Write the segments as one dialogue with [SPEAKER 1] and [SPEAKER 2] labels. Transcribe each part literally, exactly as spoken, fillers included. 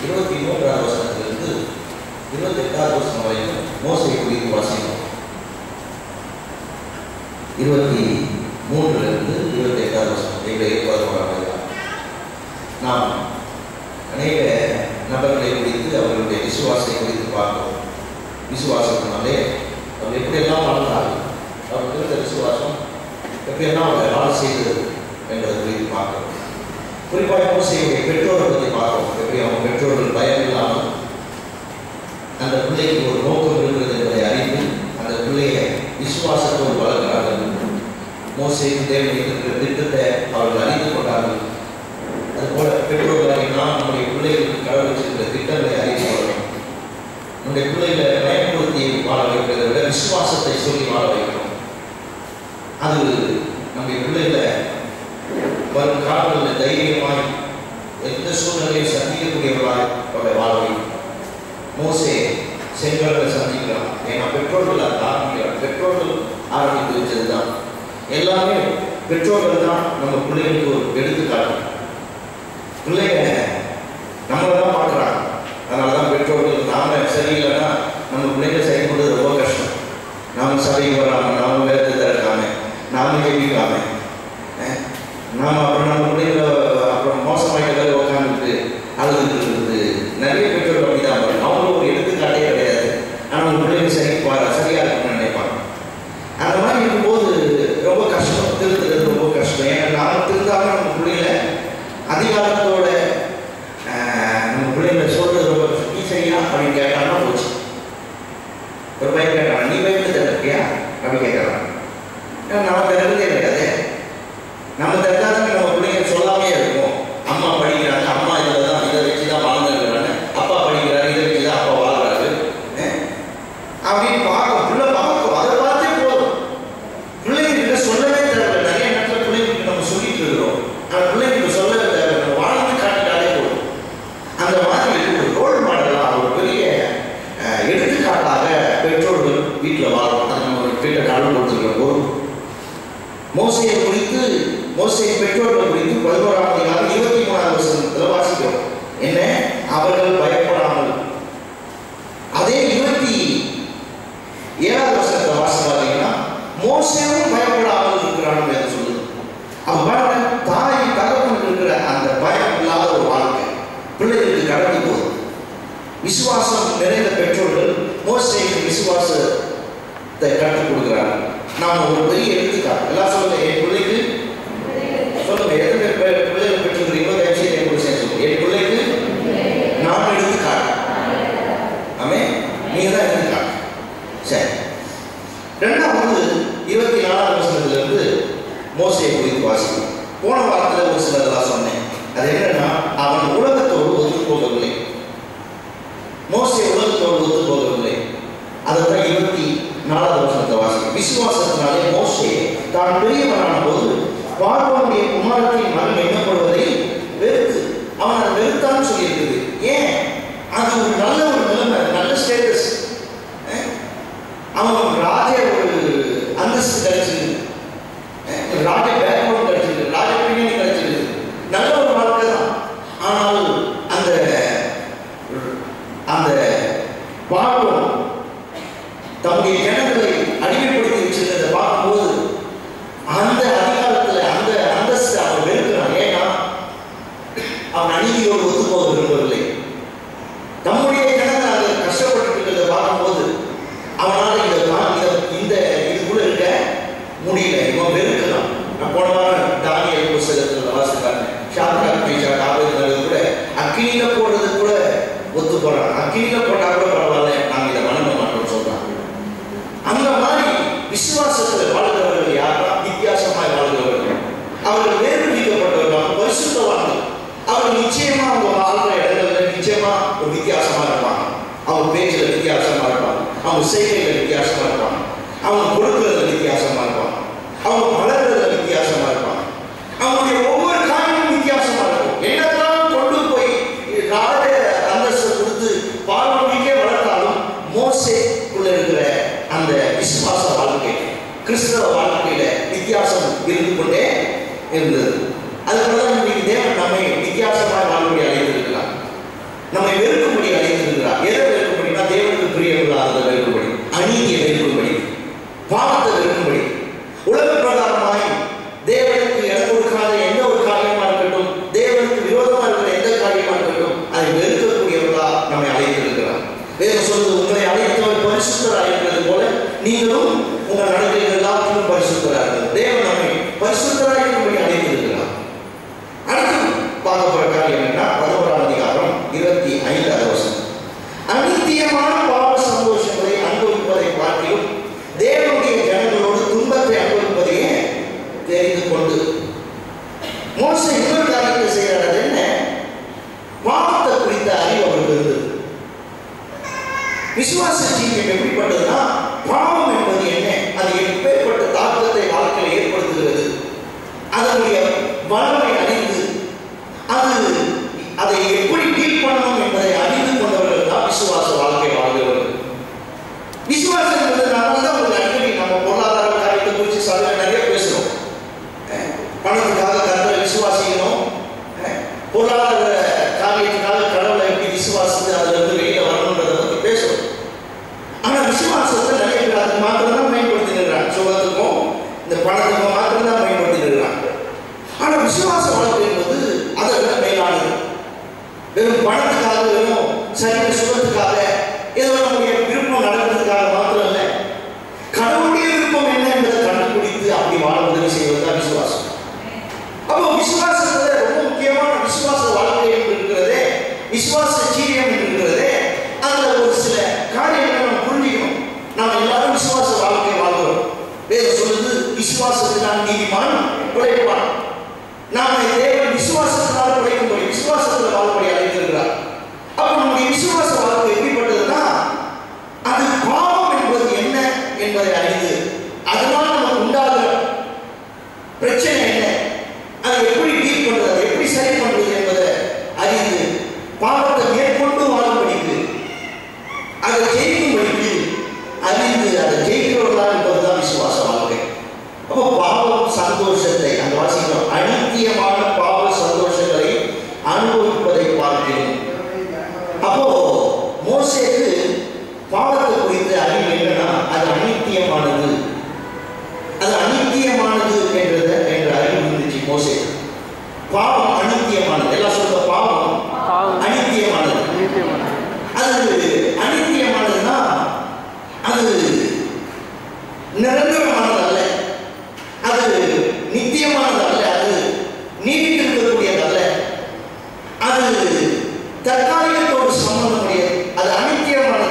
[SPEAKER 1] இருபத்தி மூன்றாவது வசனத்திலிருந்து இருபத்தி எட்டாவது வருஷம் வரைக்கும் மோசையை குறித்து வாசிக்கிறோம். இருபத்தி மூன்றிலிருந்து இருபத்தி எட்டாவது வருஷம் எங்களுடைய பதினோராம் நாம் அநேக நபர்களை குறித்து அவர்களுடைய விசுவாசத்தை குறித்து பார்க்கிறோம். விசுவாசத்தினாலே அவர் எப்படியெல்லாம் வாழ்ந்தால் அவர் இருந்த விசுவாசம் எப்படியெல்லாம் அவர் வாழ் செய்தது என்பதை குறித்து பார்க்கிறோம். குறிப்பாக மோசையுடைய பெற்றோர்கள் பற்றி பார்க்கிறோம். எப்படி அவங்க பெற்றோர்கள் பயம் இல்லாமல் அந்த பிள்ளைக்கு ஒரு நோக்கம் இருக்கிறது என்பதை அறிந்து அந்த பிள்ளையை விசுவாசத்தோடு வளர்க்கிறார்கள். மோசைக்கு தேவை இருக்கிற திட்டத்தை அவர்கள் அறிந்து கொண்டார்கள். அதுபோல பெற்றோர்களாக நாம் நம்முடைய பிள்ளைகளுக்கு கடவுள் வச்சிருக்கிற திட்டங்களை அறிந்து கொள்ளணும். நம்முடைய பிள்ளைகளை பயன்படுத்தி வாழ வைக்கிறதை விட விசுவாசத்தை சொல்லி வாழ வைக்கணும். அது நம்முடைய பிள்ளைகளை வரும் காலங்களில் தைரியமாய் எந்த சூழ்நிலையும் சந்திக்கக்கூடியவர்களாய் அவரை வாழ வைக்கணும். மோசே செங்கல்களை சந்திக்கிறான். ஏன்னா பெற்றோர்கள் அதை ஆரம்பிக்கிறார். பெற்றோர்கள் ஆரம்பித்து வச்சது தான் எல்லாமே. பெற்றோர்கள் தான் நம்ம பிள்ளைகளுக்கு ஒரு எடுத்துக்காட்டு. பிள்ளைங்க நம்மளை தான் பார்க்குறாங்க. அதனால தான் பெற்றோர்கள் நாம சரியில்லைன்னா நம்ம பிள்ளைங்க சரி பண்ணுறது ரொம்ப கஷ்டம். நாம் சபைக்கு வராமல், நாம் வேலை திறக்காம, நாம ஜெபிக்காம, நாம் அப்புறம் நம்ம பிள்ளைங்கள அப்புறம் மோசமாயிட்டு உட்காந்துட்டு அழுதுட்டு இருக்குது. நிறைய பெற்றோர்கள் அப்படி தான் வரும். அவங்களும் ஒரு எடுத்துக்காட்டே கிடையாது. ஆனால் அவங்க பிள்ளைங்க சரி சரியாக இருக்குன்னு நினைப்பாங்க. அந்த மாதிரி இருக்கும்போது ரொம்ப கஷ்டம். திருத்துறது ரொம்ப கஷ்டம். ஏன்னா நாம் திருந்தாலும் நம்ம பிள்ளைங்கள அதிகாரத்தோட நம்ம பிள்ளைங்களை சொல்றது ரொம்ப கஷ்டம். நீ சரியா அப்படின்னு கேட்டாங்கன்னா போச்சு. ஒரு பையன் கேட்டாங்க, நீ பையன் தெரிஞ்சிருக்கியா அப்படின்னு கேட்கறாங்க. நம்ம தெரிஞ்சதே கிடையாது. நம்ம தெரிஞ்சாதான் நம்ம பிள்ளைங்க சொல்லாமே இருக்கும். அம்மா படிக்கிறாங்க, அம்மா இதில் தான் இதை வச்சு தான் வாழ்ந்துருக்கிறாங்க, அப்பா படிக்கிறாரு இதை வச்சு தான் அப்பா வாழ்கிறாரு அப்படின்னு பார்க்கும். பிள்ளை பார்க்கும். அதை பார்த்தே போதும். பிள்ளைங்கிட்ட சொல்லவே தேவை. நிறைய நேரத்தில் பிள்ளைங்களுக்கு நம்ம சொல்லிட்டு இருக்கிறோம். ஆனால் பிள்ளைங்களுக்கு சொல்லவே தேவை. நம்ம வாழ்ந்து காட்டிட்டாலே போதும். அந்த மாதிரி ஒரு ரோல் மாடலாக ஒரு பெரிய எடுத்துக்காட்டாக பெற்றோர்கள் வீட்டில் வாழணும். அது நம்ம வீட்டை கடவுள் கொடுத்துருக்கிற போது மோசையை குறித்து மோசையை பெற்றோர்கள் குறித்து பதினோராம் அதிகாரம் இருபத்தி மூணாவது வசனத்தில் வாசிக்கிறோம். என்ன? அவர்கள் பயப்படாமல். அதே இருபத்தி ஏழாவது வசனத்தை வாசி பார்த்தீங்கன்னா மோசையும் பயப்படாமல் இருக்கிறான்னு என்று சொல்லுது. அப்ப தாய் தகப்பனுக்கு இருக்கிற அந்த பயம் இல்லாத ஒரு வாழ்க்கை பிள்ளைகளுக்கு கடந்து போகுது. விசுவாசம் நிறைந்த பெற்றோர்கள் மோசைக்கு விசுவாசத்தை கற்றுக் கொடுக்கிறார்கள். நாம் ஒரு பெரிய எடுத்துக்காட்டு. எல்லாம் சொல்லுங்க, என் பிள்ளைக்கு சொல்லுங்க, எத்தனை பிள்ளைகள் பெற்றிருக்கிறீங்களோ தயவுசெய்து என் கூட சேர்ந்து சொல்லுங்க, என் பிள்ளைக்கு நான் எடுத்துக்காட்டு. ஆமே, நீங்க தான் எடுத்துக்காட்டு. சரி, ரெண்டாவது இருபத்தி நாலாவது வருஷத்துலேருந்து மோசையை குறித்து வாசிக்கும். போன வாரத்தில் ஒரு சிலதெல்லாம் சொன்னேன். அது என்னன்னா, அவன் உலகத்தோடு ஒத்து போகவில்லை. மோசே உலகத்தோடு ஒத்து போகவில்லை. அதைத்தான் இருபத்தி நாலாவது வருஷத்தை வாசிக்கும். விசுவாசத்தினாலே மோசே தான் பெரியவனான போது பார்வோனுடைய குமாரத்தின் மகன் எண்ணப்படுவதை வெறுத்து அவன் அதை வெறுத்தான்னு சொல்லியிருக்குது. ஏன்? அது ஒரு நல்ல ஒரு நிலைமை, நல்ல ஸ்டேட்டஸ். அவன் ராஜ ஒரு அந்தஸ்து கிடைச்சிருக்கு, ராஜ பேக்ரவுண்ட் கிடைச்சிருக்கு, ராஜ பின்னணி கிடைச்சிருக்கு, நல்ல ஒரு வாழ்க்கை தான். ஆனால் அந்த அந்த பார்வோன் தம்முடைய ஜனங்களை அடிமைப்படுத்தி வச்சிருக்கிறத பார்க்கும்போது அந்த அதிகாரத்தில் அந்த அந்தஸ்து அவன் வெறுக்கிறான். ஏன்னா அவன் அநீதியோடு ஒத்து போக விரும்பவில்லை. தம்முடைய ஜனங்கள் அதை கஷ்டப்பட்டு இருக்கிறத பார்க்கும்போது அவனால் இதை இந்த இதுக்குள்ள இருக்க முடியல. இவன் வெறுக்கிறான். நான் போன வாரம் தானியேல் புஸ்தகத்தில் வாசிக்கிறேன். ஷாத்ராக் மேஷாக் ஆபேத்நேகோ கூட அக்கினியில போடுறது கூட ஒத்து போறான். அக்கினியில போட்டா கூட பரவாயில்ல, நாங்கள் இதை வணங்க மாட்டோம்னு சொல்றாங்க. அந்த மாதிரி விசுவாசத்தில் வாழ்கிறவர்கள் யாரா? வித்தியாசமாய் வாழ்கிறவர்கள். அவர்கள் வேறுபடுத்தப்பட்டவர்கள், பரிசுத்தவான்கள். அவர்கள் நிச்சயமா அவங்க வாழ்கிற இடங்கள்ல நிச்சயமா ஒரு வித்தியாசமா இருப்பாங்க. அவங்க பேச்சில் வித்தியாசமா இருப்பாங்க, அவங்க செய்கையில வித்தியாசமா இருப்பாங்க, அவங்க கொடுக்கறதுல வித்தியாசமா இருப்பாங்க, அவங்க வளர்றதுல வித்தியாசமா இருப்பாங்க, அவங்களுடைய ஒவ்வொரு காரியமும் வித்தியாசமா இருக்கும். என்னதான் கொண்டு போய் ராஜ அந்தஸ்து கொடுத்து பார்வோனுக்கே வளர்த்தாலும் மோசேக்குள்ள இருக்கிற அந்த விசுவாச வாழ்க்கை, கிறிஸ்தவ வாழ்க்கையில வித்தியாசம் இருந்து கொண்டே இருந்தது. அதுபோலதான் இன்னைக்கு தேவன் நம்மை வித்தியாசமாக வாழ்க்கை அழைத்திருக்கிறார். நம்மை நீங்களும் உங்கள் நடக்கைகள் எல்லாத்திலும் பரிசுத்தராக தேவன் நம்மை பரிசுத்தராக இருக்கும்படி அழைத்திருக்கிறார். அடுத்து பார்க்கப்படுற காரியம் என்னன்னா பதினோராம் அதிகாரம் இருபத்தி ஐந்தாவது வசனம். அநித்தியமான பாவ சந்தோஷங்களை அனுபவிப்பதை பார்க்கிலும் தேவனுடைய ஜனங்களோடு துன்பத்தை அனுபவிப்பதையே தெரிந்து கொண்டு மோசே இன்னொரு காரியத்தை செய்யறது என்ன? பாவத்தை குறித்த அறிவு அவருக்கு இருந்தது. விசுவாச ஜீவியம் எப்படிப்பட்டதுன்னா பாவம் என்பது என்ன, அது எப்பேற்பட்ட தாக்கத்தை வாழ்க்கையில் ஏற்படுத்துகிறது, அதனுடைய வளமை அறிந்து அது அதை எப்படி டீல் பண்ணணும் என்பதை அறிந்து கொண்டவர்கள் தான் விசுவாச வாழ்க்கை வாழ்கிறவர்கள். விசுவாசம் என்பது நம்ம தான் ஒரு அடிக்கடி நம்ம பொருளாதார காரியத்தை குறித்து சாலை நிறைய பேசுறோம். பணத்துக்காக கர்த்தரை விசுவாசிக்கணும், பொருளாதார காரியத்துக்காக கடவுளை எப்படி விசுவாசித்து அதுல இருந்து வெளியே வரணுன்றதை பற்றி பேசுறோம். ஆனா விசுவாசத்தை நிறைய பேர் அதுக்கு மாத்திரம் தான் பயன்படுத்தி நிற்கிறாங்க. சுகத்துக்கும் இந்த பணத்துக்கும் மாத்திரம் தான் பயன்படுத்தி நிற்கிறாங்க. ஆனா விசுவாச வளர்ப்பு என்பது அதை விட மேலானது. வெறும் பணத்துக்காக, வெறும் சரீர சுகத்துக்காக, ஏதோ நம்முடைய விருப்பம் நடக்கிறதுக்காக மாத்திரம் இல்லை. கடவுளுடைய விருப்பம் என்ன என்பதை கண்டுபிடித்து அப்படி வாழ உதவி செய்வதுதான் விசுவாசம். அப்போ விசுவாசத்துல ரொம்ப முக்கியமான விசுவாச வாழ்க்கை என்று இருக்கிறதே, விசுவாச ஜீவியம் என்று இருக்கிறதே, அதுல ஒரு சில காரியங்களை நம்ம புரிஞ்சுக்கணும். நாம் எல்லாரும் விசுவாச வாழ்க்கை வாழ்கிறோம். வேதம் சொல்லுது, விசுவாசத்தினால் நீதிமான் பிழைப்பான். நாம தேவன் விசுவாசத்தினால் பிழைக்கும்படி விசுவாசத்தில் வாழ்படி அழைத்திருக்கிறார். அப்போ நம்முடைய விசுவாச வாழ்க்கை எப்படிப்பட்டதுன்னா அது பாவம் என்பது என்ன என்பதை அறிந்து அதனால் நமக்கு உண்டாகிற பிரச்சனை என்ன, அதை எப்படி டீல் பண்றது, அதை எப்படி சரி பண்றது என்பதை அறிந்து பாவத்தை மேற்கொண்டு வாழும்படிக்கு அதை ஜெயிக்கும்படிக்கு அறிந்து அதை ஜெயிக்கிறவர்களாக இருப்பதுதான் விசுவாச வாழ்க்கை. அப்போ பாவம் சந்தோஷத்தை அந்த வாசிக்கிறோம், அநித்தியமான பாவ சந்தோஷங்களை அனுபவிப்பதை பார்க்கிறோம். அப்போ மோசேக்கு பாவத்தை குறித்து அறிவு என்னன்னா அது அநித்தியமானது, அது அநித்தியமானது என்றத என்ற அறிவு இருந்துச்சு மோசே. பாவம் அநித்தியமானது, எல்லாம் சொல்ற பாவம் அநித்தியமானது. அது அநித்தியமானதுன்னா அது நிரந்தரமானது அல்ல, அது நித்தியமானது அல்ல, அது நீடித்திருக்கக்கூடியது அல்ல, அது தற்காலிகத்தோடு சம்பந்தமுடையது, அது அநித்தியமானது.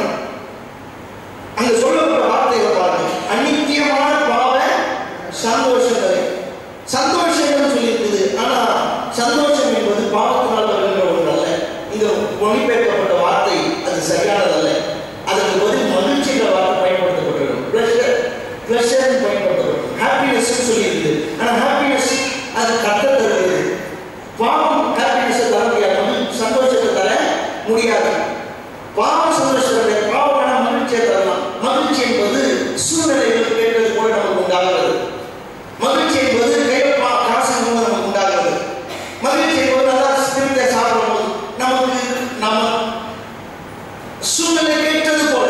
[SPEAKER 1] அங்க சொல்லப்பட்ட வார்த்தைகளை பாருங்க, அநித்தியமான பாவ சந்தோஷங்களை. சந்தோஷங்கள் சொல்லியிருக்குது, ஆனா சந்தோஷம் என்பது பாவத்தினால் வருகின்ற ஒன்று அல்ல. இங்க மொழிபெயர்க்கப்பட்ட வார்த்தை அது சரியானதல்ல. அதற்கு பதில் மகிழ்ச்சின்ற வார்த்தை பயன்படுத்தப்பட்டிருக்கும், பிளஷர் பிளஷர் பயன்படுத்தப்படும், ஹாப்பினஸ் சொல்லியிருக்குது. ஆனா ஹாப்பினஸ் அது கட்ட தருவது, பாவம் ஹாப்பினஸ் தர முடியாது, சந்தோஷத்தை தர முடியாது. பாவ சந்தோஷத்தை பாவமான மகிழ்ச்சியை தரலாம். மகிழ்ச்சி என்பது சூழ்நிலைகள் கேட்டது கூட நமக்கு உண்டாகிறது. மகிழ்ச்சி என்பது கையில் காசு நமக்கு உண்டாகிறது. மகிழ்ச்சி என்பது நல்லா ஸ்பிரிட்டை சாப்பிடும்போது நமக்கு நம்ம சூழ்நிலை கேட்டது போல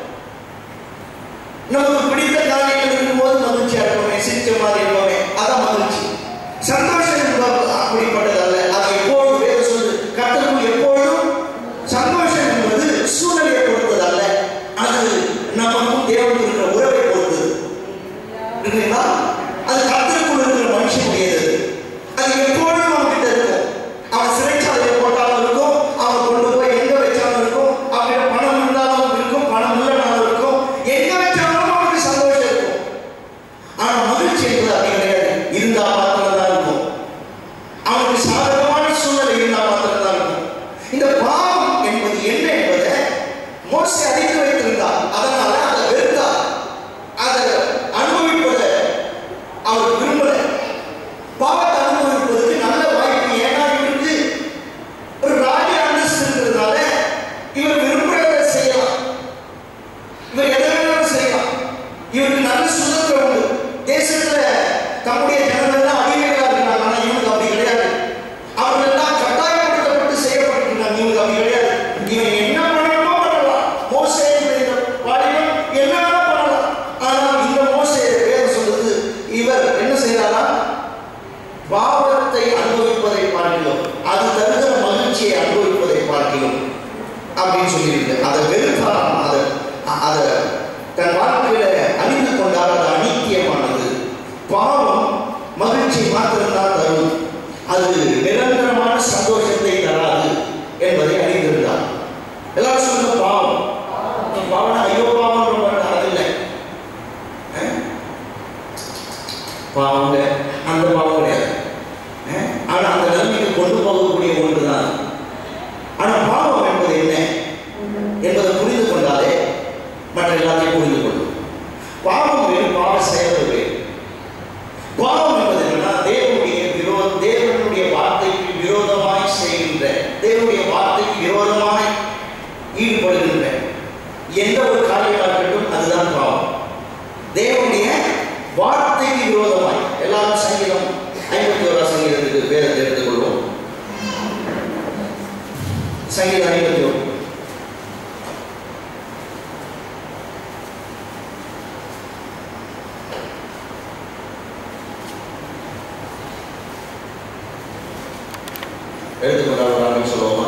[SPEAKER 1] நமக்கு பிடித்த காரியங்கள் இருக்கும்போது மகிழ்ச்சியா இருப்போமே, சிரிச்ச மாதிரி இருப்போமே, அதான் மகிழ்ச்சி. சந்தோஷம் என்பது அப்படிப்பட்டது அல்ல. அதை எப்போதும் வேறு சொல்லு கர்த்தருக்கு எப்போதும் சந்தோஷம் என்பது சூழ்நிலையை பொறுத்தது அல்ல, அது நமக்கும் தேவனுக்கு இருக்கிற உறவை பொறுத்தது. அது கர்த்தருக்குள் இருக்கிற மனுஷனுடையது. அது எப்போதும் அவன் கிட்ட இருக்கும். அவன் சிறைச்சாலையை போட்டாலும் இருக்கும், அவன் கொண்டு போய் எங்க வச்சாலும் இருக்கும், அவன் பணம் இருந்தாலும் இருக்கும், பணம் இல்லைனாலும் இருக்கும், எங்க வச்சாலும் அவனுக்கு சந்தோஷம் இருக்கும். ஆனா மகிழ்ச்சி என்பது அப்படி கிடையாது. இருந்தா மாத்திரம் தான் இருக்கும், அவனுக்கு சாதகமான சூழ்நிலை இருந்தா மாத்திரம் தான் இருக்கும். இந்த பாவம் என்பது என்ன என்பதை மோசே அறிந்து வைத்திருந்தார். அதனால அதை வெறுத்தார், அதை அனுபவிப்பதை அவர் விரும்பல. பாவத்தை அனுபவிப்பதற்கு நல்ல வாய்ப்பு, ஏன்னா இவருக்கு ஒரு ராஜ அந்தஸ்து இருக்கிறதுனால இவர் விரும்புகிறத செய்யலாம், இவர் எதை வேணாலும் செய்யலாம், இவருக்கு நல்ல சுதந்திரம் உண்டு. தேசத்துல தம்முடைய ஜனங்கள்லாம் அடிமைகளாக இருக்கிறாங்க, ஆனா இவனுக்கு அப்படி கிடையாது. அவர்கள் எல்லாம் கட்டாயப்படுத்தப்பட்டு செய்யப்பட்டிருக்காங்க, இவனுக்கு அப்படி கிடையாது. இவன் என்ன பண்ணணுமோ பண்ணலாம், மோசே வாடிவன் என்ன பண்ணலாம். ஆனால் இந்த மோசே வேதம் சொல்லுது, இவர் என்ன செய்யறாரா, பாவத்தை அனுபவிப்பதை பார்க்கிறோம், அது தருகிற மகிழ்ச்சியை அனுபவிப்பதை பார்க்கிறோம் அப்படின்னு சொல்லியிருக்கு. அதை வெறுக்கலாம், அதை அதை தன் வாழ்க்கையில சங்கீதம் ஐம்பத்தி ஒன்று. எடுத்துக்கொண்டால் சொல்லுவோமா?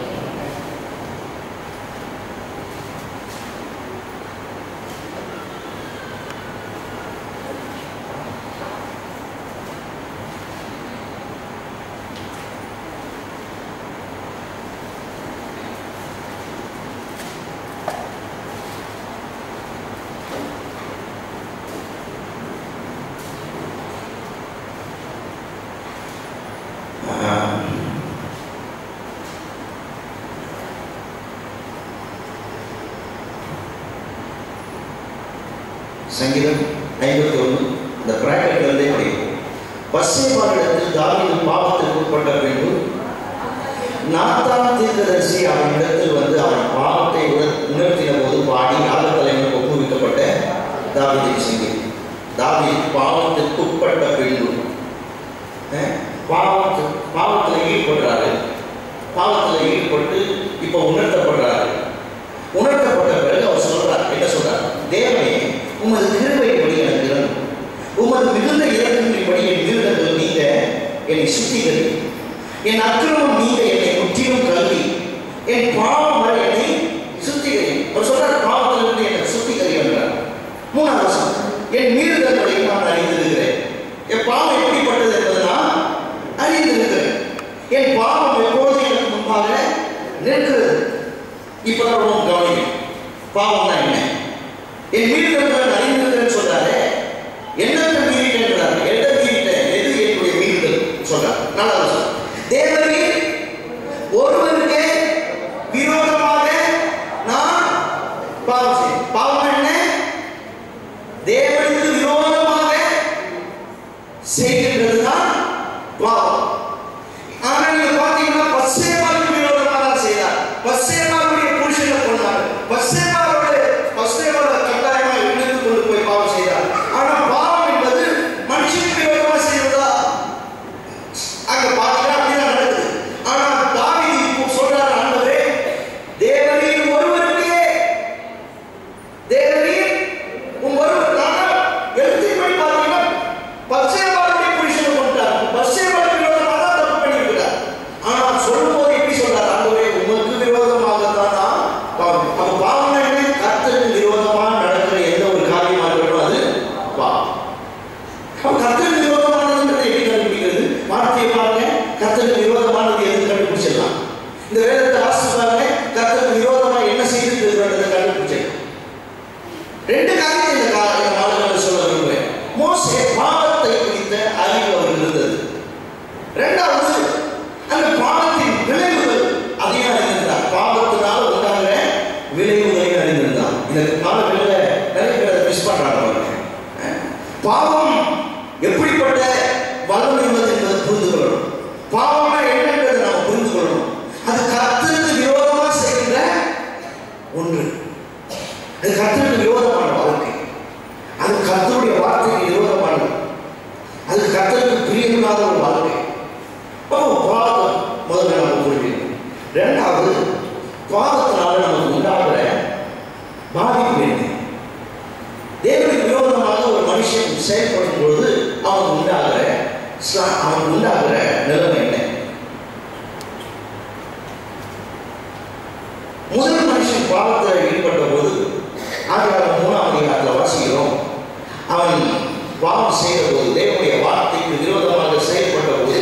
[SPEAKER 1] சங்கீதம் ஐம்பத்தி ஒன்று இந்த பிராக்கெட் வந்து படிக்கும். பஸ்ஸேபாவிடத்தில் தாவீது பாவத்திற்கு உட்பட்ட பின்பு நாத்தான் தீர்க்கதரிசி அவன் இடத்தில் வந்து அவன் பாவத்தை உணர்த்தின போது பாடி ஆலத்தலைவனுக்கு ஒப்புவிக்கப்பட்ட தாவீதின் சங்கீதம். தாவீது பாவத்திற்கு உட்பட்ட பின்பு பாவத்து பாவத்தில் ஈடுபடுறாரு. பாவத்தில் ஈடுபட்டு இப்போ உணர்த்தப்படுறாரு. உணர்த்தப்பட்ட பிறகு அவர் சொல்றார், என்ன சொல்றார்? தேவனே, உமது கிருபையின்படி எனக்கு இறங்கும், உமது மிகுந்த இறக்கங்களின்படி என் மிருகங்கள் நீங்க என்னை சுத்திகரி, என் அக்கிரமம் நீங்க என்னை முற்றிலும் கல்வி, என் பாவம் வரை என்னை சுத்திகரி. அவர் சொல்றார், பாவத்திலிருந்து என்னை சுத்திகரி என்றார். மூணாவது வருஷம், என் மீறுதல்களை நான் அறிந்திருக்கிறேன். என் பாவம் எப்படிப்பட்டது என்பதை நான் அறிந்திருக்கிறேன். என் பாவம் எப்போது எனக்கு முன்பாக நிற்கிறது. இப்பதான் ரொம்ப கவனிக்கும். பாவம்னா என்ன? என் மீறுதல்களை அறிந்திருக்கிறேன்னு சொல்றாரு. என்னத்தை மீறிட்டேன்? எதை மீறிட்டேன்? எது என்னுடைய மீறுதல் சொல்றார். நாலாவது வருஷம், தேவரீர் ஒருவருக்கே விரோதமாக நான் பாவம் செய்தேன். பாவம் என்ன? தேவனுக்கு விரோதமாக செய்கின்றதுதான் பாவம். ஆனா நீங்க பாத்தீங்கன்னா பஸ்ஸேபாவுக்கு விரோதமாக தான் செய்தார். பஸ்ஸேபாவுடைய புருஷனை கொண்டார். பஸ்ஸேபாவோட பஸ்ஸேபாவோட கட்டாயமா இழுத்து கொண்டு போய் பாவம் செய்தார். ஆனா பாவம் என்பது மனுஷனுக்கு விரோதமா செய்வதா? அங்க பாத்தீங்கன்னா அப்படிதான் நடக்குது. ஆனா தாவீது இப்போ சொல்றாரு, ஆண்டவரே, தேவரீர் ஒருவருக்கே, தேவரீர் உன் ஒருவர். நான் எழுதி போய் பாத்தீங்கன்னா பஸ்ஸேபாவுடைய புருஷனை கொண்டார். பஸ்ஸேபாவுக்கு விரோதமாக தான் தப்பு பண்ணியிருக்கிறார். ஆனா சொல்லும் போது எப்படி சொல்றாரு? ஆண்டவரே, உமக்கு விரோதமாகத்தான் நான் பாவம். அப்ப பாவம்னா என்ன? கர்த்தருக்கு விரோதமா நடக்கிற எந்த ஒரு காரியமா இருக்கட்டும், அது பாவம். அப்ப கர்த்தருக்கு விரோதமானதுன்றது எப்படி கண்டுபிடிக்கிறது? வார்த்தையை பாருங்க, கர்த்தருக்கு விரோதமானது எது கண்டுபிடிச்சிடலாம். இந்த வேதத்தை வாசிச்சு பாருங்க, கர்த்தருக்கு விரோதமா என்ன செய்திருக்கிறத கண்டுபிடிச்சிடலாம். ரெண்டு காரியத்தை இந்த நாளுக்கு சொல்ல விரும்புகிறேன். மோசே பாவத்தை குறித்த அறிவு அவருக்கு இருந்தது. இரண்டாவது, அந்த பாவத்தின் விளைவுகள் அதையும் அறிந்திருந்தார். பாவத்தினால உண்டாகிற விளைவுகளையும் அறிந்திருந்தார். இதற்கு காலங்களில் நிறைய பேர் மிஸ் பண்றாங்க. பாவம் எப்படிப்பட்ட வல்லமை உள்ளது என்பதை புரிந்து கொள்ளணும். பாவம்னா என்னன்றதை நாம் புரிந்து கொள்ளணும். அது கர்த்தருக்கு விரோதமாக செய்கின்ற ஒன்று. அது கர்த்தருக்கு விரோதமான வாழ்க்கை. அது கர்த்தருடைய வார்த்தைக்கு விரோதமானது. அது கர்த்தருக்கு பிரியமில்லாத ஒரு வாழ்க்கை. அப்போ பாவம் முதல்ல நம்ம புரிஞ்சுக்கணும். இரண்டாவது, பாவத்தினால நமக்கு உண்டாகிற பாதிப்பு என்ன? தேவனுக்கு விரோதமாக ஒரு மனுஷன் செயல்படும் பொழுது அவன் உண்டாகிற அவன் உண்டாகிற நிலைமை என்ன? முதல் மனுஷன் பாவத்தில் ஈடுபட்ட போது ஆதியாகமம் மூணாம் அதிகாரத்தில் வாசிக்கிறோம். அவன் பாவம் செய்த போது, தேவனுடைய வார்த்தைக்கு விரோதமாக செயல்பட்ட போது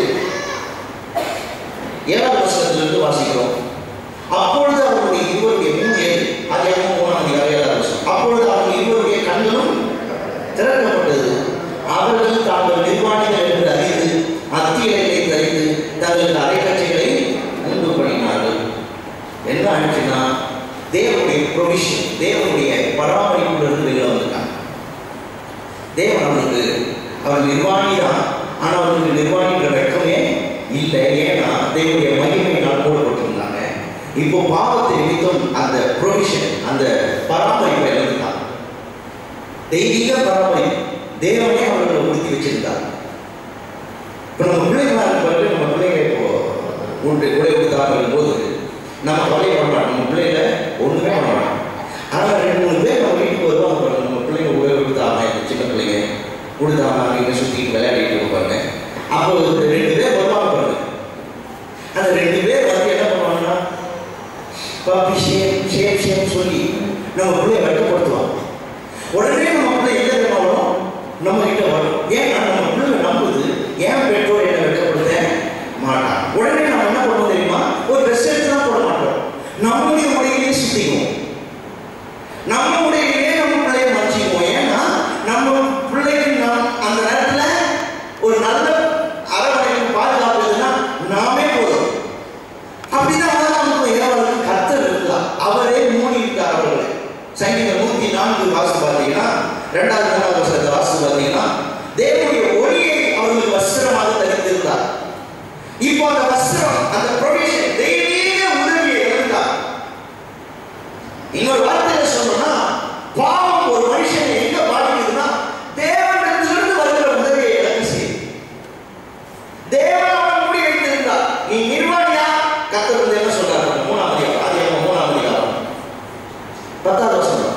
[SPEAKER 1] ஏழாவது வருஷத்திலிருந்து வாசிக்கிறோம். அப்பொழுது அவருடைய இருவருடைய மூணு ஆதியாகமம் மூணாம் அதிகாரம் ஏழாவது வருஷம். அப்பொழுது அவருடைய இருவருடைய கண்களும் திறக்கப்பட்டது. அவர்கள் தாங்கள் நிர்வாணிகள் என்று அறிந்து அத்தியலை தரித்து தங்கள் அரைக்கட்சிகளை உண்டு பண்ணினார்கள். என்ன ஆயிடுச்சுன்னா, தேவனுடைய ப்ரொவிஷன், தேவனுடைய பராமரிப்பிலிருந்து வெளியே வந்துட்டாங்க. தேவன் அவனுக்கு அவர் நிர்வாணி தான், ஆனால் அவனுக்கு நிர்வாணின்ற வெட்கமே இல்லை. ஏன்னா தேவனுடைய மகிமையினால் போடப்பட்டிருந்தாங்க. இப்போ பாவத்தை நிமித்தம் அந்த ப்ரொவிஷன், அந்த பராமரிப்பை இழந்துட்டாங்க. தெய்வீக பராமரிப்பு தேவனே அவர்களை உறுதி வச்சிருந்தார். இப்போ நம்ம பிள்ளைகளாக இருப்பாரு, நம்ம பிள்ளைங்க இப்போ உண்டு உடை உடுத்தார்கள் போது நம்ம கவலையை பண்ண மாட்டோம். நம்ம பிள்ளைகள ஒன்றுமே பண்ண மாட்டோம். ஆனால் ரெண்டு மூணு பேர் நம்ம வீட்டுக்கு வருவாங்க பாருங்க. நம்ம பிள்ளைங்க உபயோக கொடுத்தாங்க, சின்ன பிள்ளைங்க கொடுத்தாங்க, அங்கே சுற்றிட்டு விளையாடிட்டு இருப்பாங்க. அப்போ ரெண்டு பேர் வருவாங்க பாருங்க. அந்த ரெண்டு பேர் வந்து என்ன பண்ணுவாங்கன்னா பாப்பி ஷேம் ஷேம் ஷேம் சொல்லி நம்ம பிள்ளைய வெட்டப்படுத்துவாங்க. உடனே நம்ம பிள்ளை எங்கே தெரியுமா வரும்? நம்ம கிட்ட வரும். ஏன்னா நம்ம பிள்ளை நம்புது, ஏன் பெற்றோர் என்ன வெட்டப்படுத்த மாட்டான். உடனே நம்ம என்ன பண்ணுவோம் தெரியுமா? ஒரு ட்ரெஸ் எடுத்து தான் போட மாட்டோம். நம்முடைய உடையிலே சுத்திக்குவோம், நம்ம உடையிலே நம்ம பிள்ளைய மறைச்சிக்குவோம். ஏன்னா நம்ம பிள்ளைக்கு நாம் அந்த நேரத்தில் ஒரு நல்ல அரவணைப்பு பாதுகாப்புனா நாமே போதும். அப்படிதான் நமக்கு ஏதாவது கர்த்தர் இருந்தார், அவரே மூடி இருக்கார். அவர்களை சங்கீதம் நூத்தி நான்கு வாசு பார்த்தீங்கன்னா, இரண்டாவது மூணாவது வருஷத்தை வாசு பார்த்தீங்கன்னா, தேவனுடைய ஒளியை அவர்களுக்கு வஸ்திரமாக தரித்திருந்தார். இப்போ அந்த வஸ்திரம், அந்த ப்ரொவிஷன், தெய்வீக உதவியை இருந்தார். இன்னொரு வார்த்தையில சொல்லணும்னா, பாவம் ஒரு மனுஷனை எங்க பாதிக்குதுன்னா, தேவனிடத்திலிருந்து வருகிற உதவியை இழந்து செய்யும். தேவன் அவன் மூடி வைத்திருந்தார். நீ நிர்வாணியா? கர்த்தர் வந்து என்ன சொல்றாரு? மூணாம் அதிகாரம், ஆதியாகமம் மூணாம் அதிகாரம் பத்தாவது வசனம்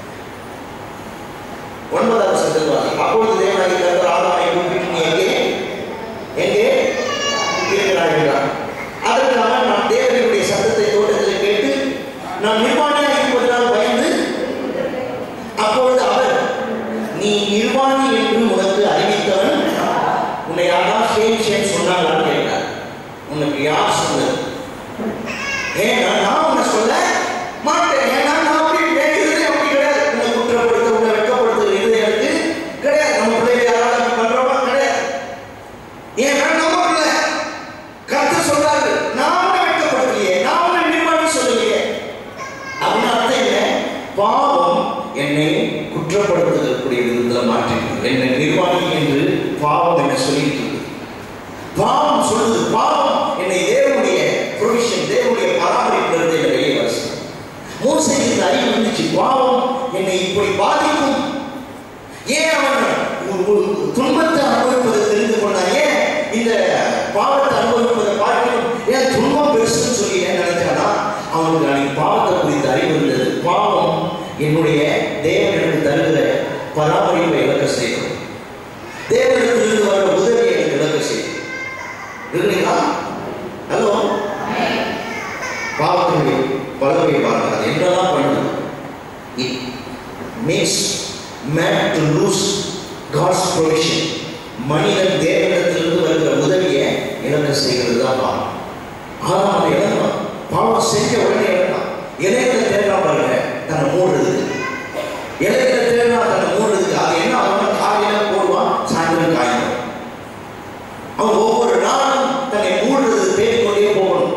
[SPEAKER 1] ஒன்பதாவது வசனத்தில் வாசி. அப்பொழுது தேவனாகிய கர்த்தர் ஆதாமை கூப்பிட்டு, நீ எங்கே எங்கே இருக்கிறாய் என்றார். அதற்கு அவன், நான் தேவனுடைய சத்தத்தை தோட்டத்தில் கேட்டு நான் நிர்வாணியாக இருப்பதனால் பயந்து. அப்பொழுது அவர், நீ நிர்வாணி என்று உனக்கு அறிவித்தவன் உன்னை யாரா ஷேம் ஷேம் சொன்னாங்களான்னு கேட்டார். உனக்கு யார் சொன்னது? ஏன்னா நான் உன்னை சொல்ல மாட்டேன். ஏன்னா நான் அப்படி பேசுறது அப்படி கிடையாது. உன்னை குற்றப்படுத்த, உன்னை வெட்கப்படுத்துறது இது எனக்கு கிடையாது. நம்ம பிள்ளைங்க யாராவது பண்றோமா? கிடையாது. ஏன்னா நம்ம பிள்ளை கர்த்தர் சொல்றாரு, நான் உன்னை வெட்கப்படுத்தலையே, நான் உன்னை நிர்வாணி சொல்லலையே. அப்படின்னு அர்த்தம் இல்லை. பாவம் என்னை குற்றப்படுத்துவதற்குரிய விதத்தில் மாற்றிருக்கு. என்னை நிர்வாணி என்று பாவம் என்ன சொல்லிட்டு இருக்கு. பாவம் சொல்லுது, பாவம் என்னை தேவனுடைய ப்ரொவிஷன், தேவனுடைய பராமரிப்பிலிருந்து என்னை வெளியே வர செய்யும். மோசேக்கு இந்த அறிவு இருந்துச்சு, பாவம் என்னை இப்படி பாதிக்கும். ஏன் அவன் துன்பத்தை அனுபவிப்பதை தெரிந்து கொண்டான்? ஏன் இந்த பாவத்தை அனுபவிப்பதை பார்க்கணும், ஏன் துன்பம் பெருசுன்னு சொல்லி ஏன் நினைச்சானா, அவனுக்கு அன்னைக்கு பாவத்தை குறித்த அறிவு இருந்தது. பாவம் என்னுடைய தேவன் எனக்கு தருகிற பராமரிப்பை இழக்க செய்யும், தேவனிடத்திலிருந்து வர உதவியை எனக்கு இழக்க செய்யும். இருக்குங்களா? ஹலோ, பாவத்தினுடைய பலவை பாருங்க. அது என்னதான் பண்ணுது? It makes man to lose God's provision. மனிதன் தேவனிடத்திலிருந்து வருகிற உதவியை இழக்க செய்கிறது தான் பாவம். ஆனால் அவன் இழந்தான், பாவம் செஞ்ச உடனே இழந்தான். இலைகளை தேடா பாருங்க, தன்னை மூடுறதுக்கு. இலைகளை தேடா தன்னை மூடுறதுக்கு. அது என்ன? அவன் காலையில போடுவான், சாயந்தரம் காய்க்கும். அவன் ஒவ்வொரு நாளும் தன்னை மூடுறது தேடிக்கொண்டே போகணும்.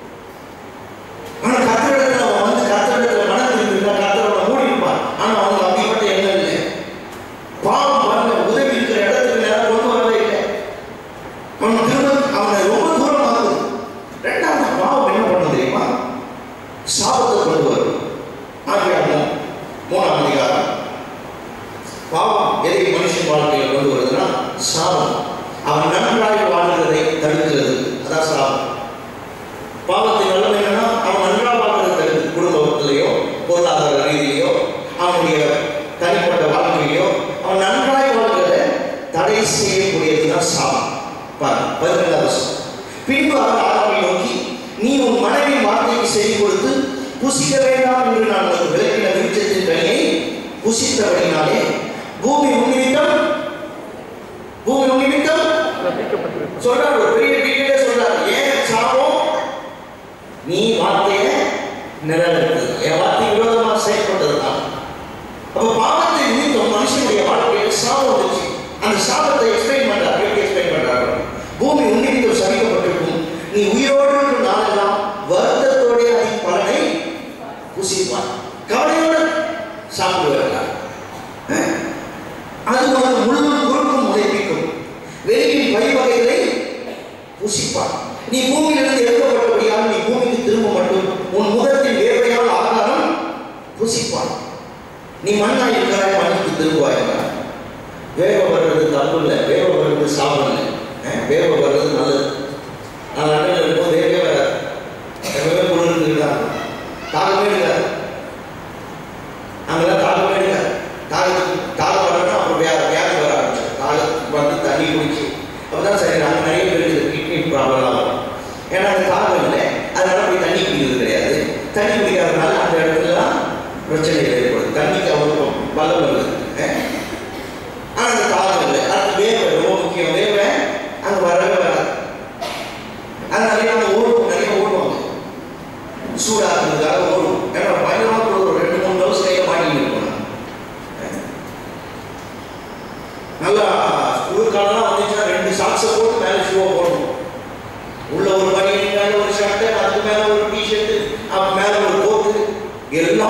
[SPEAKER 1] ஆனால் கர்த்தரிடத்தில் அவன் வந்து கர்த்தரிடத்தில் மனம் திரும்பினா கர்த்தரோட மூடி இருப்பான். ஆனால் அவனுக்கு அப்படிப்பட்ட எண்ணம் இல்லை. பாவம் பாருங்க, உதவி இருக்கிற இடத்துக்கு நேரம் கொண்டு வரவே இல்லை. அவன் திரும்ப அவனை ரொம்ப தூரம் ஆகுது. ரெண்டாவது பாவம் என்ன பண்ண தெரியுமா? சாபத்தை கொண்டு வரும். ஆதியாகமம் மூணாம் அதிகாரம். பாவம் எதை மனுஷன் வாழ்க்கையில் கொண்டு வருதுன்னா சாபம். அவன் நன்றாக வாழ்கிறதை தடுக்கிறது, அதான் சாபம். பாவத்தின் நல்லது என்னன்னா, அவன் நன்றாக வாழ்கிறதை தடுக்குது. குடும்பத்திலேயோ பொருளாதார ரீதியிலையோ அவனுடைய தனிப்பட்ட வாழ்க்கையிலையோ அவன் நன்றாக வாழ்கிறத தடை செய்யக்கூடியதுதான் சாபம். பாருங்க பதினெட்டாவது வருஷம். பின்பு அவர் ஆதாமை நோக்கி, நீ உன் மனைவி வார்த்தைக்கு செவி கொடுத்து புசிக்க வேண்டாம் என்று நான் உனக்கு விளக்கின விருட்சத்தின் கனியை புசித்தபடினாலே பூமி உன்னிமித்தம் பூமி உன்னிமித்தம் சொல்றாரு. ஒரு பெரிய டீட்டெயிலே சொல்றாரு. ஏன் சாபம்? நீ வார்த்தையை நிராகரித்தது, என் வார்த்தை விரோதமாக செயல்பட்டதுதான். அப்ப பாவத்தை நிமித்தம் மனுஷனுடைய வாழ்க்கையில் சாபம் வந்துச்சு. அந்த சாபத்தை எக்ஸ்பிளைன் பண்றாரு. எப்படி எக்ஸ்பிளைன் பண்றாரு? பூமி உன்னிமித்தம் சபிக்கப்பட்டிருக்கும், நீ உயிரோடு இருக்கும் நாளெல்லாம் வருத்தத்தோட அதின் பலனை புசிப்பான். கவலையோடு சாப்பிடுவார்கள். அது உனக்கு முழுவதும் குறுக்கும் உழைப்பிக்கும், வெளியில் வழிவகைகளை புசிப்பான். நீ பூமியிலிருந்து எடுக்கப்பட்டபடியால் நீ பூமிக்கு திரும்ப மட்டும் உன் முகத்தின் வேர்வையால் ஆகாரம் புசிப்பான். நீ மண்ணாய் இருக்கிறாய், மண்ணுக்கு திரும்புவாய். வேர்வை வர்றது தப்பு இல்லை, வேர்வை வர்றது சாபம் இல்லை. வேர்வை வர்றது நல்லது. நான் அண்ணன் இருக்கும் வேர்வை எப்பவுமே குளிர்ந்து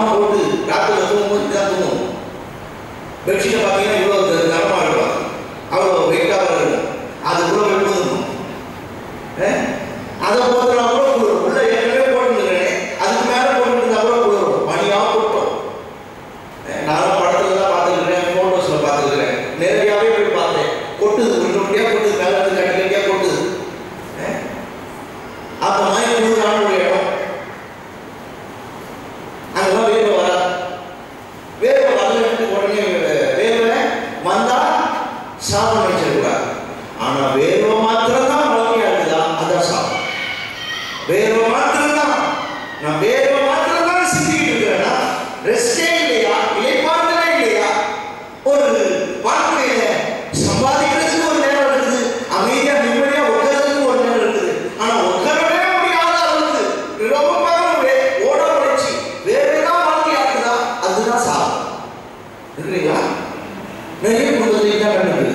[SPEAKER 1] இதெல்லாம் போட்டு ராத்திரில தூங்கும்போது இதுதான் தூங்கணும். பெட்ஷீட்டை பார்த்தீங்கன்னா இவ்வளோ தரமாக இருக்கும், அவ்வளோ வெயிட்டாக இருக்கும், அது கூட வெப்பதும் அதை போட்டுனா கூட குளிரும். உள்ள ஏற்கனவே போட்டுருக்கேன், அதுக்கு மேலே போட்டுருந்தா கூட குளிரும், பனியாக போட்டோம். நானும் படத்துல தான் பார்த்துருக்கிறேன், ஃபோட்டோஸில் பார்த்துருக்கிறேன், நிறையாவே போய் பார்த்தேன். கொட்டுது, உருட்டியாக கொட்டுது, மேலே வந்து கட்டி கட்டியாக கொட்டுது. அப்போ மாதிரி குளிரான ஒரு இடம், அங்கெல்லாம் வேர்வை வராது. வேர்வை வரலன்ட்டு உடனே வேர்வை வந்தா சாதம் வச்சிடக்கூடாது. ஆனா வேர்வை மாத்திரம் தான் வாழ்க்கையா இருக்குதா, அதான் சாதம். வேர்வை மாத்திரம் தான், நான் வேர்வை மாத்திரம் தான் சிந்திக்கிட்டு இருக்கிறேன்னா ரெஸ்டே இல்லையா, இலைப்பாறுதலே இல்லையா? ஒரு வாழ்க்கையில சம்பாதிக்கிறதுக்கு ஒரு நேரம் இருக்குது, அமைதியா நிம்மதியா உட்கார்றதுக்கு ஒரு நேரம் இருக்குது. ஆனா உட்காரவே முடியாத அளவுக்கு ரொம்ப ஓட உழைச்சி வேறதான் வாழ்க்கையா இருக்குதா, அதுதான் சாதம். இருக்கிறீங்களா? நிறைய குடும்பத்தை தான் நடக்குது,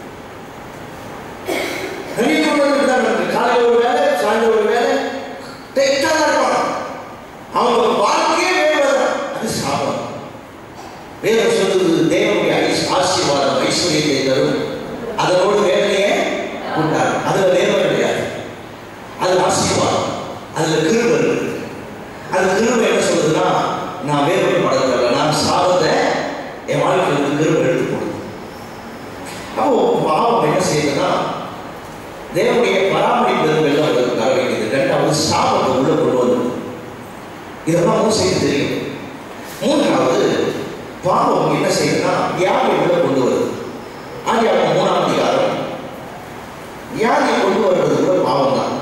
[SPEAKER 1] நிறைய குடும்பத்தை தான் நடக்குது. காலையில் ஒரு வேலை, சாயந்தரம் ஒரு வேலை, டைட்டா தான் இருப்பாங்க. அவங்க வாழ்க்கையே வேறுதான், அது சாபம். வேதம் சொல்லுது, தேவனுடைய ஆசீர்வாதம் ஐஸ்வர்யத்தை தரும், அதனோடு வேதனையே கூட்டாது. அதுல வேதனை கிடையாது, அது ஆசீர்வாதம், அதுல கிருபை இருக்கு. அது கிருபை என்ன சொல்லுதுன்னா, நான் வேதனை படத்துல நான் சாபத்தை என் வாழ்க்கையில் கிருபை எடுத்து போடுது. அப்போ பாவம் என்ன செய்யுதுன்னா, தேவனுடைய பராமரிப்பு எல்லாம் தர வேண்டியது. ரெண்டாவது சாபத்தை உள்ள கொண்டு வந்தது. இதெல்லாம் செய்து தெரியும். மூன்றாவது பாவம் என்ன செய்யுதுன்னா, வியாதியை உள்ள கொண்டு வருது. ஆதியாகமம் மூணாம் அதிகாரம், வியாதியை கொண்டு வருவது கூட பாவம் தான்.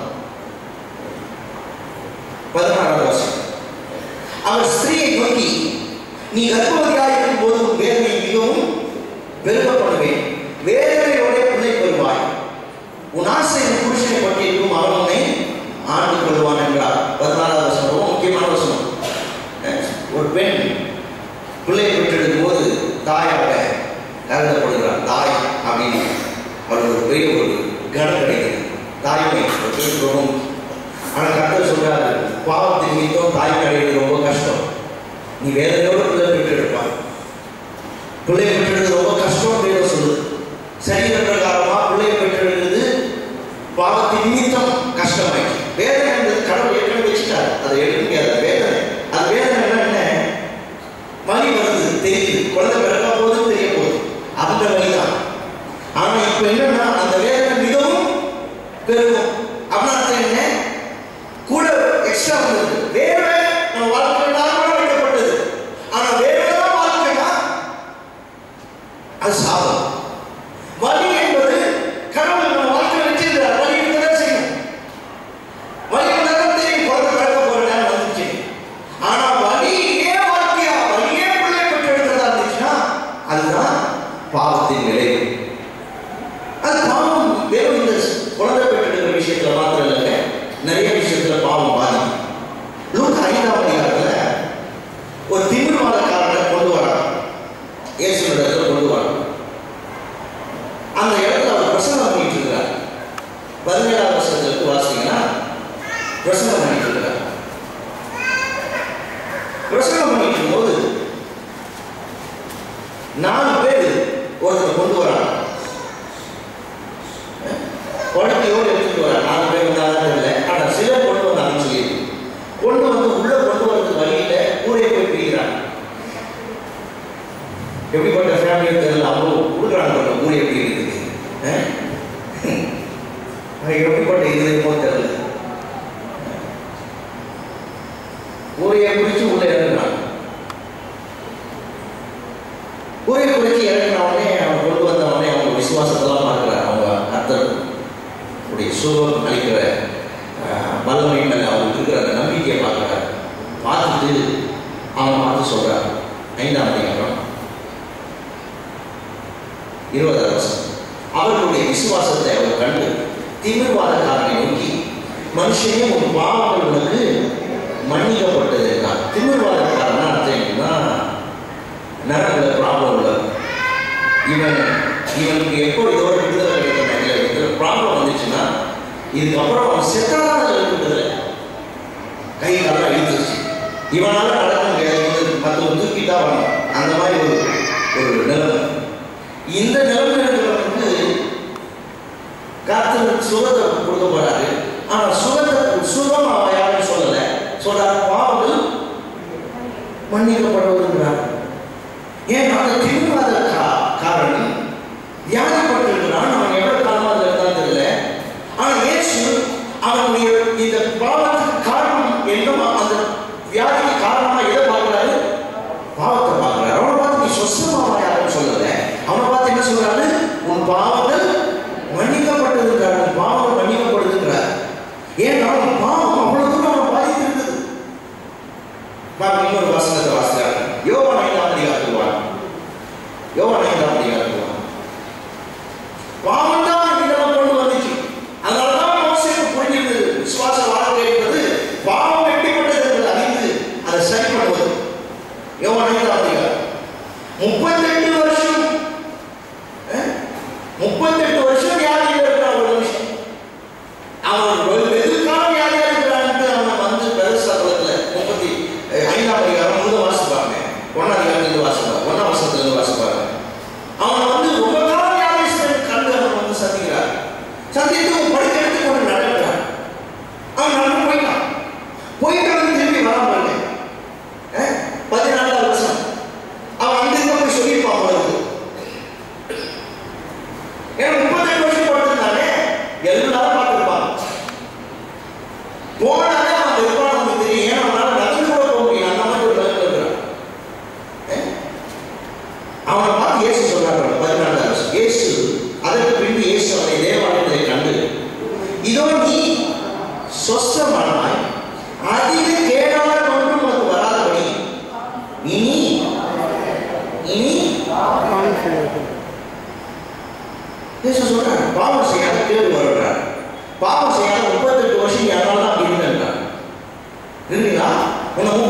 [SPEAKER 1] பதினாறாவது வருஷம், அவர் ஸ்திரீயை நோக்கி, நீ கர்ப்பவதியாக இருக்கும் போது வேதனை மிகவும் பெருகப்படுவேன், வேதனையோட பிள்ளை பெறுவாய், உன் ஆசை புருஷனை பற்றியிருக்கும், அவன் உன்னை ஆண்டு கொள்வான் என்றார். பதினாறாவது வருஷம் ரொம்ப முக்கியமான வருஷம். ஒரு பெண் பிள்ளையை பெற்றெடுக்கும் போது தாயாக கருதப்படுகிறார். தாய் அப்படின்னு அவருக்கு ஒரு பெரிய ஒரு கனம் கிடைக்கிறது. தாய்மை ரொம்ப. ஆனால் கர்த்தர் சொல்றாரு, பாவத்தின் மீதும் தாய் கிடைக்கிறது ரொம்ப கஷ்டம், நீ வேதனையோடு பிள்ளை பெற்றெடுப்பாய். பிள்ளை பெற்றெடுக்கிறது ரொம்ப கஷ்டம் வேதம் சொல்லுது. சரீர பிரகாரமா பிள்ளையை பெற்றெடுக்கிறது பாவத்தின் நிமித்தம் கஷ்டமாயிடுச்சு. வேதனை என்பது கடவுள் ஏற்கனவே வச்சுட்டாரு, அதை எடுக்க முடியாது. வேதனை, அது வேதனை என்ன, வலி வருது தெரியுது, குழந்தை பிறக்க போதும் தெரிய போகுது, அந்த வழிதான். ஆனா இப்ப என்னன்னா, அந்த வேதனை மிகவும் பெருகும். அப்படின்னா என்ன, கூட எக்ஸ்ட்ரா வந்தது. வேதனை நம்ம வாழ்க்கை நார்மலா வைக்கப்பட்டது, ஆனா வேதனை தான் வாழ்க்கைனா அது சாபம். வலி என்பது கடவுள் நம்ம வாழ்க்கை வச்சிருக்கிறார், வலி இருக்கதான் செய்யும். வலி இருந்தாலும் தெரியும், குழந்தை பிறக்க போற நேரம் வந்துச்சு. ஆனா வலியே வாழ்க்கையா, வலியே பிள்ளை பெற்று எடுக்கிறதா இருந்துச்சுன்னா அதுதான் பாவத்தின் விளைவு. அது பாவம் வெறும் இந்த குழந்தை பெற்றெடுக்கிற விஷயத்துல மாத்திரம் இல்லைங்க, நிறைய விஷயத்துல பாவம் பாதிக்கும். லூக்கா ஐந்தாம் அதிகாரத்துல ஒரு திமிர்வாதக்காரனை கொண்டு வராங்க, இயேசுவிடத்துல கொண்டு வராங்க. அந்த இடத்துல அவர் பிரசங்கம் பண்ணிட்டு இருக்கிறார். பதினேழாம் வருஷத்துக்கு வாசிங்கன்னா பிரசங்கம் பண்ணிட்டு இருக்கிறார். பிரசங்கம் பண்ணிட்டு இருக்கும் போது நாலு பேர் ஒருத்தர் கொண்டு வராங்க, குழந்தையோடு எடுத்துட்டு வர. நாலு பேர் வந்தாலும் தெரியல, ஆனால் சிலர் கொண்டு வந்தாங்கன்னு சொல்லி கொண்டு வந்து உள்ள கொண்டு வரது வழியில ஊரே போய் பிரிக்கிறாங்க. எப்படிப்பட்ட ஃபேமிலி தெரியல, அவங்க கொடுக்குறாங்க ஊரே எப்படி இருக்குது, எப்படிப்பட்ட இது இருக்கோ தெரியல. ஊரையை பிடிச்சி உள்ள இறங்குறாங்க. ஊரை பிடிச்சி இறங்கின உடனே அவங்க கொண்டு வந்த உடனே அவங்க விசுவாசத்தெல்லாம் பார்க்குறாங்க. அவங்க கர்த்தருடைய சுகம் அளிக்கிற வல்லமை மேலே அவங்களுக்கு இருக்கிற அந்த நம்பிக்கையை பார்க்குறாரு. பார்த்துட்டு அவன் பார்த்து சொல்றாரு, ஐந்தாம் அதிகாரம் இருபதாவது வருஷம், அவர்களுடைய விசுவாசத்தை அவர் கண்டு திமிர்வாதக்காரனை நோக்கி, மனுஷனே ஒரு பாவங்கள் உனக்கு மன்னிக்கப்பட்டது என்றார். திமிர்வாதக்காரன் அர்த்தம்னா நரம்புல ப்ராப்ளம் உள்ளது. இவன் இவனுக்கு எப்போ இதோட விடுதலை கிடைக்கிற ப்ராப்ளம் வந்துச்சுன்னா இதுக்கப்புறம் அவன் செத்தாதான் விடுதலை. கை காலம் இழுத்துச்சு, இவனால நடக்க முடியாது, மருத்துவம் தூக்கிட்டா வரணும். அந்த மாதிரி ஒரு ஒரு நிலைமை. இந்த நிலைமை இருக்கிறவங்களுக்கு கர்த்தர் சுகத்தை கொடுக்க போறாரு. ஆனா சுகத்தை சுகம் அவன் யாரும் சொல்லலை. சொல்றாரு பாவங்கள் மன்னிக்கப்படுவதுங்கிறார். ஏன் அந்த திருவாத காரணம் வியாதிப்பட்டிருக்கிறான். அவன் எவ்வளவு காலமா அதில் இருந்தாலும் தெரியல. ஆனா இயேசு அவனுடைய இந்த பாவத்துக்கு காரணம் என்னமா, அந்த வியாதிக்கு காரணமா எதை பார்க்கிறாரு? பாவத்தை பார்க்கிறாரு. அவனை பார்த்து நீ சொசமாவா யாரும் சொல்லல. அவனை பார்த்து என்ன சொல்றாரு? உன் பாவங்கள் மன்னிக்கப்பட்டிருக்கிறார். உன் பாவங்கள் மன்னிக்கப்படுதுங்கிறார். ஏன்னா அவன் பாவம் அவ்வளவு தூரம் அவன் பாதித்திருந்தது. இன்னொரு வசனத்தை வாசிக்கிறார். யோவான் ஐந்தாம் அதிகாரத்துக்கு வாங்க. யோவான் ஐந்தாம் அதிகாரத்துக்கு வாங்க. பாவம் தான் இதெல்லாம் கொண்டு வந்துச்சு. அதனாலதான் மோசேக்கு புரிஞ்சிருந்தது விசுவாச வாழ்க்கை என்பது பாவம் எப்படிப்பட்டது என்பதை அறிந்து அதை சரி பண்ணுவது. யோவான் ஐந்தாம் அதிகாரம் முப்பத்தெட்டு வருஷம் முப்பத்தெட்டு வருஷம் வியாதியில் இருக்கிறான். ஒரு நிமிஷம் அவன் வெகுக்காலம் வியாதியா இருக்கிறான்ட்டு அவன் வந்து பெருசாக்குளத்தில் முப்பத்தி ஐந்தாம் அதிகாரம் முதல் வாசிப்பாங்க. ஒன்னாம் அதிகாரத்திலிருந்து வாசிப்பாங்க. ஒன்னாம் வருஷத்துலேருந்து வாசிப்பாங்க. அவன் வந்து ரொம்ப காலம் வியாதி கண்டு அவன் வந்து சந்திக்கிறார். சந்தித்து படிக்க எடுத்து கொண்டு நடக்கிறான். அவன் நடந்து போயிட்டான். போயிட்டு வந்து திரும்பி வராம பதினாலாவது வருஷம் அவன் அங்கிருந்து போய் சொல்லியிருப்பான் அவனுக்கு. ஏன்னா முப்பத்தெட்டு வருஷம் படுத்திருந்தானே எல்லாரும் பார்த்துருப்பாங்க. போனாலே அவன் இருப்பான் நமக்கு தெரியும். ஏன்னா அவனால நடந்து கூட போக முடியும். அந்த மாதிரி ஒரு நிலைமை இருக்கிறான். அவனை பார்த்து இயேசு சொல்றாங்க பதினாலாவது வருஷம். இயேசு அதற்கு பின்பு இயேசு அவனை தேவாலயத்தை கண்டு, இதோ நீ சொஸ்தமானாய், அதிக கேடான ஒன்றும் உனக்கு வராதபடி இனி இனி இயேசு சொல்றாரு பாவம் செய்யாத கேடு வருகிறார். பாவம் செய்யாத முப்பத்தெட்டு வருஷம் யாரால தான் அப்படி இருந்தார் இல்லைங்களா? உன்னை